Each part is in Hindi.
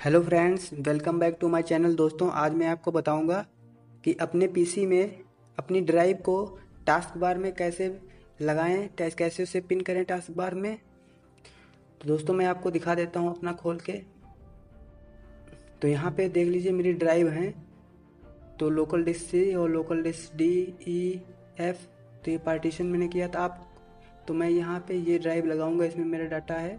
Hello friends, welcome back to my channel. दोस्तों, आज मैं आपको बताऊंगा कि अपने पीसी में अपनी ड्राइव को टास्क बार में कैसे लगाएं, कैसे उसे पिन करें टास्क बार में। तो दोस्तों, मैं आपको दिखा देता हूं अपना खोल के। तो यहाँ पे देख लीजिए मेरी ड्राइव है। तो लोकल डिस्क सी और local disk D E F, तो ये पार्टीशन मैंने किया था। आप तो मैं यहाँ पे ये ड्राइव लगाऊंगा, इसमें मेरा डाटा है।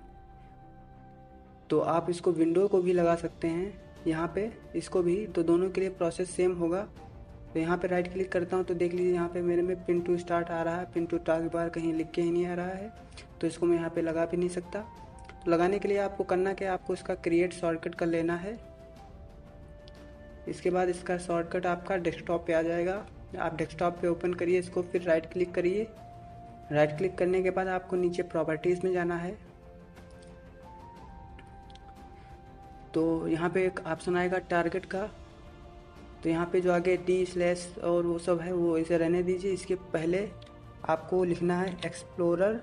तो आप इसको विंडो को भी लगा सकते हैं यहाँ पे, इसको भी। तो दोनों के लिए प्रोसेस सेम होगा। तो यहाँ पे राइट क्लिक करता हूँ तो देख लीजिए यहाँ पे मेरे में पिन टू स्टार्ट आ रहा है। पिन टू टास्क बार कहीं लिख के ही नहीं आ रहा है, तो इसको मैं यहाँ पे लगा भी नहीं सकता। तो लगाने के लिए आपको करना क्या है, आपको इसका क्रिएट शॉर्टकट कर लेना है। इसके बाद इसका शॉर्टकट आपका डेस्कटॉप पे आ जाएगा। आप डेस्कटॉप पे ओपन करिए इसको, फिर राइट क्लिक करिए। राइट क्लिक करने के बाद आपको नीचे प्रॉपर्टीज़ में जाना है। तो यहाँ पे एक ऑप्शन आएगा टारगेट का। तो यहाँ पे जो आगे डी स्लैश और वो सब है वो इसे रहने दीजिए। इसके पहले आपको लिखना है एक्सप्लोरर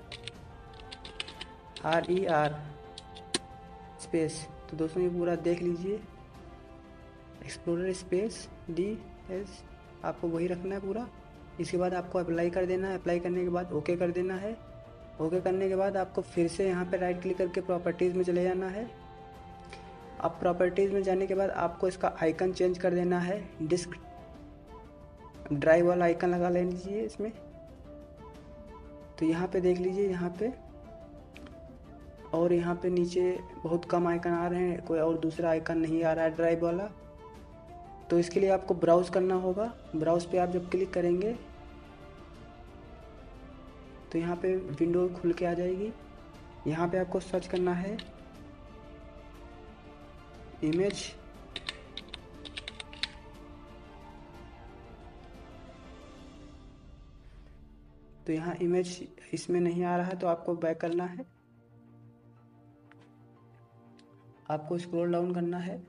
RER स्पेस। तो दोस्तों ये पूरा देख लीजिए, एक्सप्लोरर स्पेस DS आपको वही रखना है पूरा। इसके बाद आपको अप्लाई कर देना है। अप्लाई करने के बाद ओके कर देना है। ओके करने के बाद आपको फिर से यहाँ पे राइट क्लिक करके प्रॉपर्टीज़ में चले जाना है। अब प्रॉपर्टीज़ में जाने के बाद आपको इसका आइकन चेंज कर देना है। डिस्क ड्राइव वाला आइकन लगा लीजिए इसमें। तो यहाँ पे देख लीजिए, यहाँ पे और यहाँ पे नीचे बहुत कम आइकन आ रहे हैं, कोई और दूसरा आइकन नहीं आ रहा है ड्राइव वाला। तो इसके लिए आपको ब्राउज़ करना होगा। ब्राउज़ पे आप जब क्लिक करेंगे तो यहाँ पे विंडो खुल के आ जाएगी। यहाँ पे आपको सर्च करना है इमेज। तो यहाँ इमेज इसमें नहीं आ रहा है, तो आपको बैक करना है। आपको स्क्रॉल डाउन करना है।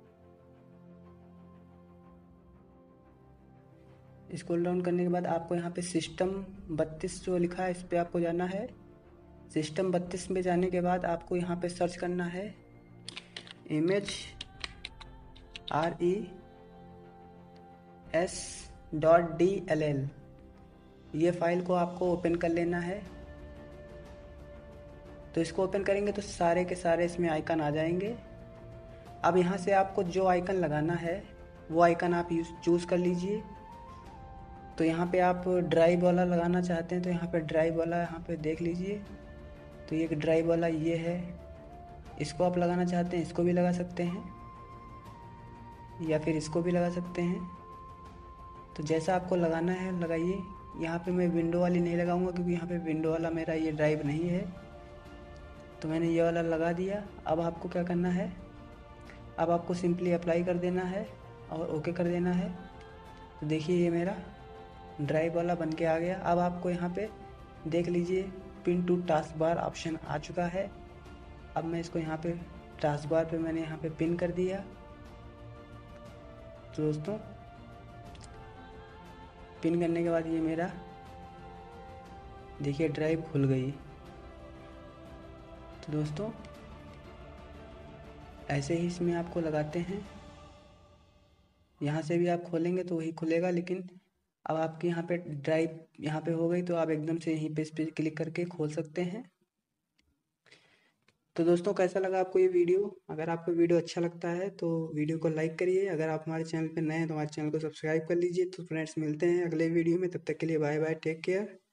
स्क्रॉल डाउन करने के बाद आपको यहाँ पे सिस्टम 32 जो लिखा है इस पर आपको जाना है। सिस्टम 32 में जाने के बाद आपको यहाँ पे सर्च करना है इमेज RES.DLL। ये फाइल को आपको ओपन कर लेना है। तो इसको ओपन करेंगे तो सारे के सारे इसमें आइकन आ जाएंगे। अब यहाँ से आपको जो आइकन लगाना है वो आइकन आप चूज़ कर लीजिए। तो यहाँ पे आप ड्राइव वाला लगाना चाहते हैं तो यहाँ पे ड्राइव वाला यहाँ पे देख लीजिए। तो ये ड्राइव वाला ये है, इसको आप लगाना चाहते हैं इसको भी लगा सकते हैं, या फिर इसको भी लगा सकते हैं। तो जैसा आपको लगाना है लगाइए। यहाँ पे मैं विंडो वाली नहीं लगाऊंगा क्योंकि यहाँ पे विंडो वाला मेरा ये ड्राइव नहीं है। तो मैंने ये वाला लगा दिया। अब आपको क्या करना है, अब आपको सिंपली अप्लाई कर देना है और ओके कर देना है। तो देखिए ये मेरा ड्राइव वाला बन के आ गया। अब आपको यहाँ पे देख लीजिए pin to taskbar option आ चुका है। अब मैं इसको यहाँ पे टास्क बार पे मैंने यहाँ पे पिन कर दिया। तो दोस्तों पिन करने के बाद ये मेरा देखिए ड्राइव खुल गई। तो दोस्तों ऐसे ही इसमें आपको लगाते हैं। यहाँ से भी आप खोलेंगे तो वही खुलेगा, लेकिन अब आपके यहाँ पे ड्राइव यहाँ पे हो गई तो आप एकदम से यहीं पे इस पे क्लिक करके खोल सकते हैं। तो दोस्तों कैसा लगा आपको ये वीडियो? अगर आपको वीडियो अच्छा लगता है तो वीडियो को लाइक करिए। अगर आप हमारे चैनल पे नए हैं तो हमारे चैनल को सब्सक्राइब कर लीजिए। तो फ्रेंड्स मिलते हैं अगले वीडियो में, तब तक के लिए बाय बाय, टेक केयर।